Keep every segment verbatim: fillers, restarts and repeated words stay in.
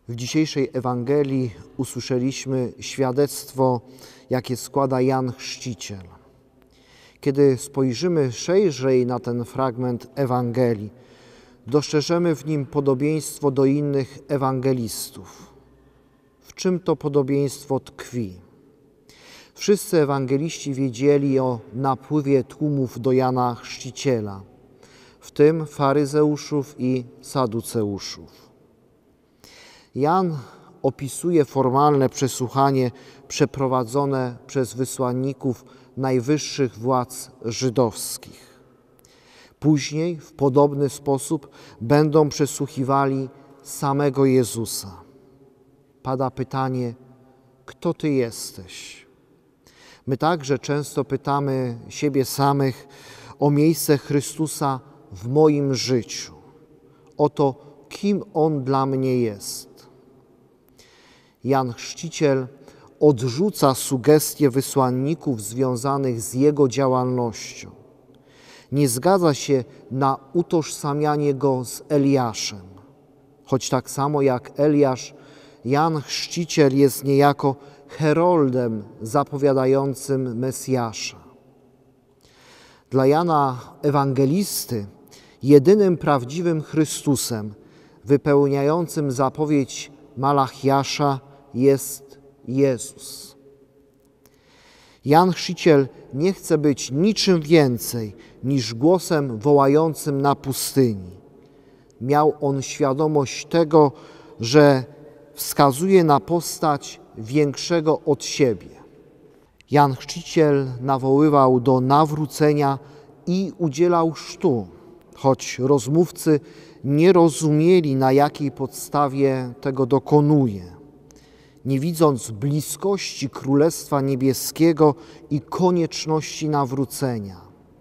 W dzisiejszej Ewangelii usłyszeliśmy świadectwo, jakie składa Jan Chrzciciel. Kiedy spojrzymy szerzej na ten fragment Ewangelii, dostrzeżemy w nim podobieństwo do innych ewangelistów. W czym to podobieństwo tkwi? Wszyscy ewangeliści wiedzieli o napływie tłumów do Jana Chrzciciela, w tym faryzeuszów i saduceuszów. Jan opisuje formalne przesłuchanie przeprowadzone przez wysłanników najwyższych władz żydowskich. Później w podobny sposób będą przesłuchiwali samego Jezusa. Pada pytanie: kto Ty jesteś? My także często pytamy siebie samych o miejsce Chrystusa w moim życiu, o to, kim On dla mnie jest. Jan Chrzciciel odrzuca sugestie wysłanników związanych z Jego działalnością. Nie zgadza się na utożsamianie Go z Eliaszem, choć tak samo jak Eliasz, Jan Chrzciciel jest niejako heroldem zapowiadającym Mesjasza. Dla Jana Ewangelisty jedynym prawdziwym Chrystusem wypełniającym zapowiedź Malachiasza jest Jezus. Jan Chrzciciel nie chce być niczym więcej niż głosem wołającym na pustyni. Miał on świadomość tego, że wskazuje na postać większego od siebie. Jan Chrzciciel nawoływał do nawrócenia i udzielał chrztu, choć rozmówcy nie rozumieli, na jakiej podstawie tego dokonuje, nie widząc bliskości Królestwa Niebieskiego i konieczności nawrócenia.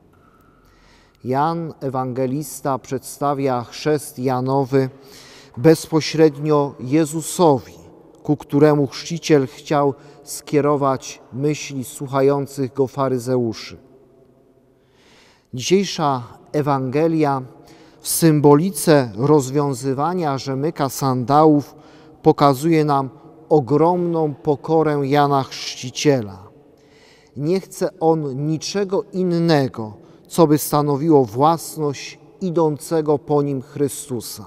Jan Ewangelista przedstawia chrzest Janowy bezpośrednio Jezusowi, ku któremu chrzciciel chciał skierować myśli słuchających go faryzeuszy. Dzisiejsza Ewangelia w symbolice rozwiązywania rzemyka sandałów pokazuje nam ogromną pokorę Jana Chrzciciela. Nie chce on niczego innego, co by stanowiło własność idącego po nim Chrystusa.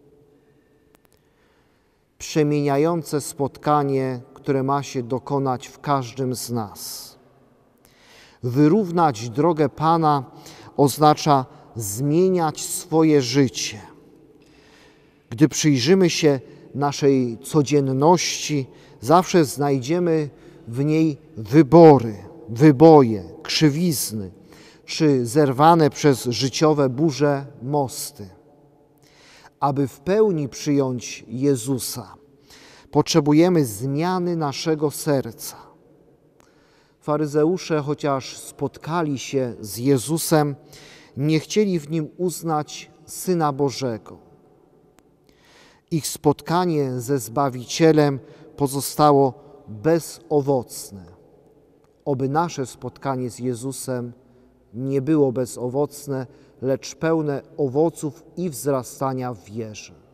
Przemieniające spotkanie, które ma się dokonać w każdym z nas. Wyrównać drogę Pana oznacza zmieniać swoje życie. Gdy przyjrzymy się naszej codzienności, zawsze znajdziemy w niej wybory, wyboje, krzywizny, czy zerwane przez życiowe burze mosty. Aby w pełni przyjąć Jezusa, potrzebujemy zmiany naszego serca. Faryzeusze, chociaż spotkali się z Jezusem, nie chcieli w Nim uznać Syna Bożego. Ich spotkanie ze Zbawicielem pozostało bezowocne. Oby nasze spotkanie z Jezusem nie było bezowocne, lecz pełne owoców i wzrastania w wierze.